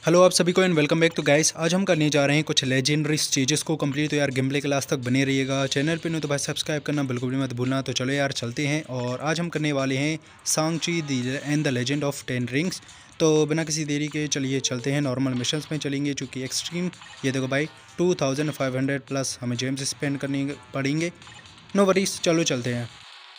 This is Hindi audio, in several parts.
हेलो आप सभी को एंड वेलकम बैक। तो गाइस आज हम करने जा रहे हैं कुछ लेजेंडरी स्टेजेस को कंप्लीट। तो यार गेम प्ले क्लास तक बने रहिएगा। चैनल पे नहीं तो भाई सब्सक्राइब करना बिल्कुल भी मत भूलना। तो चलो यार चलते हैं और आज हम करने वाले हैं Shang Chi and the legend of 10 rings. तो बिना किसी देरी के चलिए चलते हैं। नॉर्मल मिशंस में चलेंगे चूँकि एक्सट्रीम ये देखो भाई 2500 प्लस हमें जेम्स स्पेंड करने पड़ेंगे। नो वरीज, चलो चलते हैं।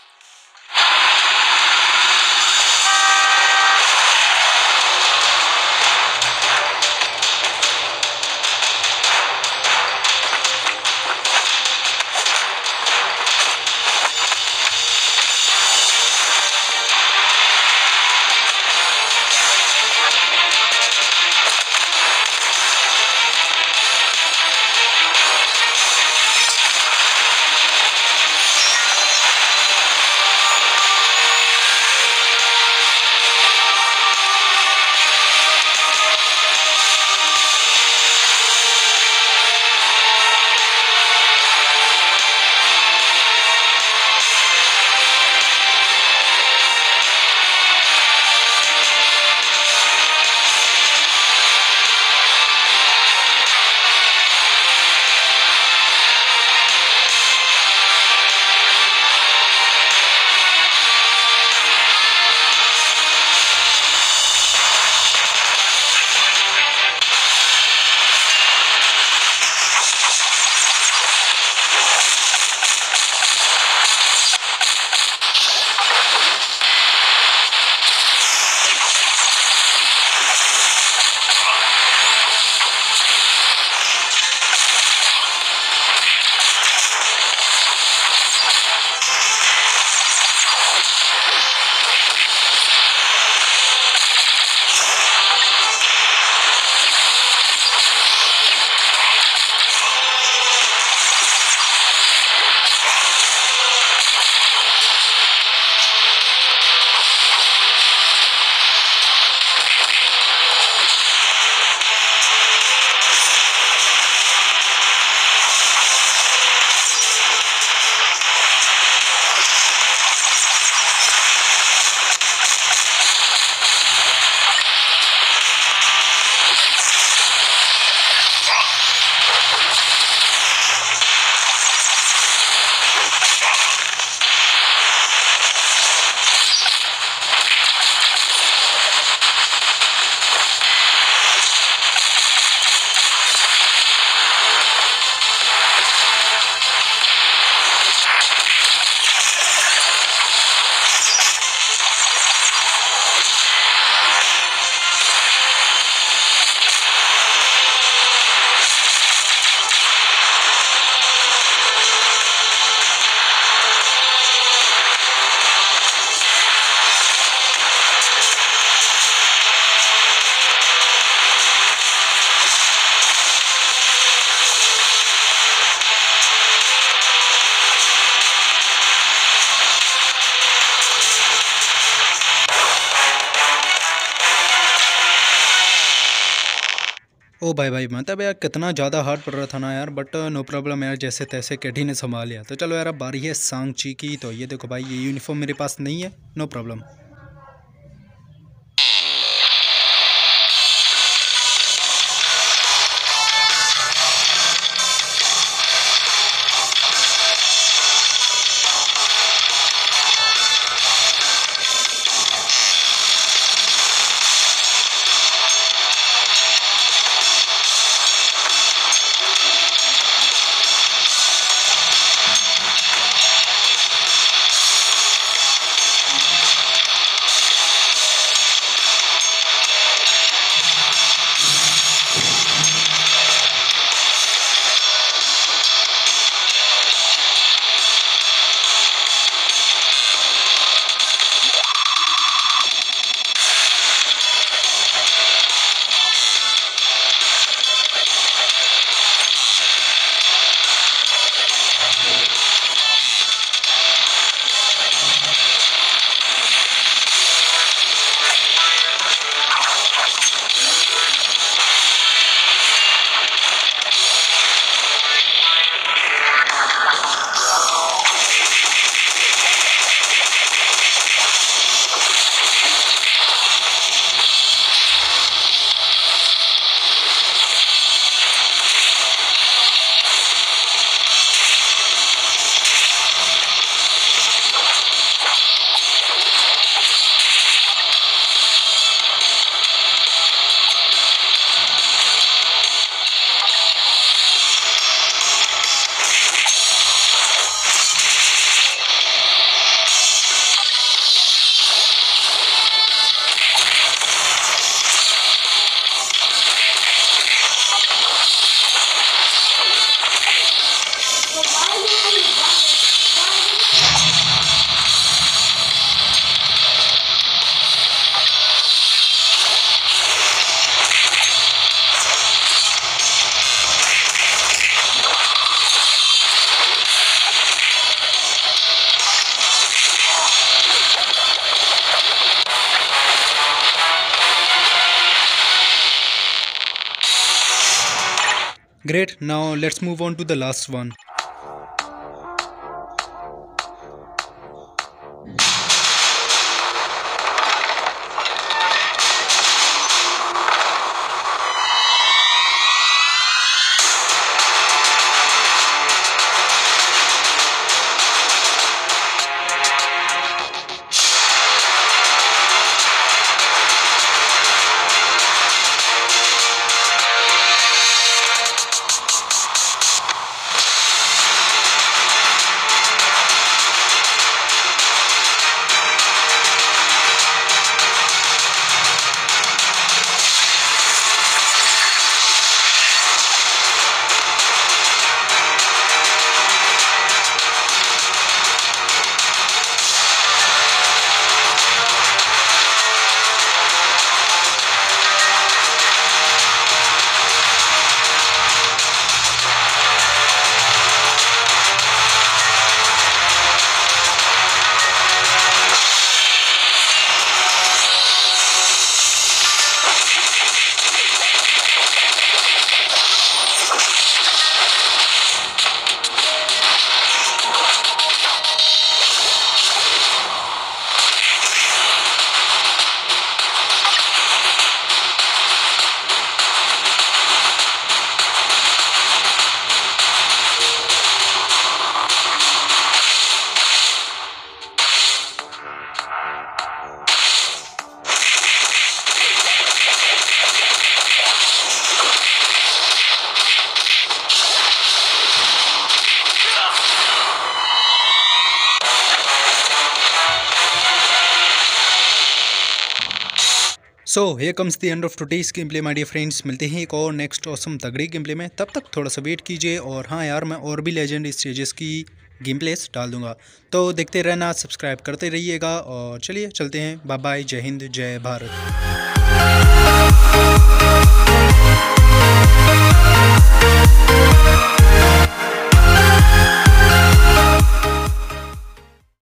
ओ भाई भाई मतलब यार कितना ज़्यादा हार्ड पड़ रहा था ना यार, बट नो प्रॉब्लम यार, जैसे तैसे कैटी ने संभाल लिया। तो चलो यार अब बारी है सांग-ची की। तो ये देखो भाई ये यूनिफॉर्म मेरे पास नहीं है, no problem. Great. Now let's move on to the last one. So here comes the end of today's gameplay my dear friends. मिलते हैं एक और नेक्स्ट ऑसम तगड़ी गेम प्ले में, तब तक थोड़ा सा वेट कीजिए। और हाँ यार, मैं और भी लेजेंड स्टेजेस की गेम प्लेस डाल दूंगा, तो देखते रहना, सब्सक्राइब करते रहिएगा। और चलिए चलते हैं, बाय बाय, जय हिंद, जय भारत।